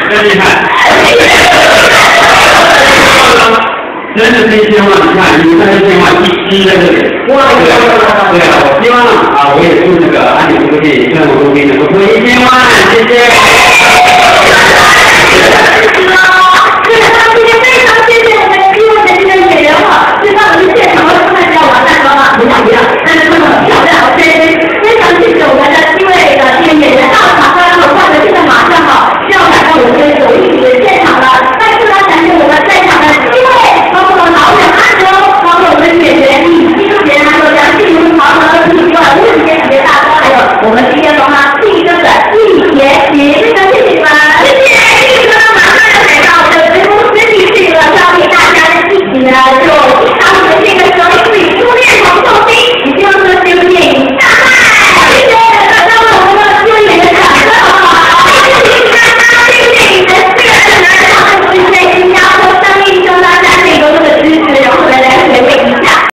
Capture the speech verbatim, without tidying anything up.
真厉害！真的是一千万，你看，你看一千万一积在这里，哇，对啊，对啊，我希望啊，我也祝这个安妮这个电影《生活中心》能够破一千万，谢谢。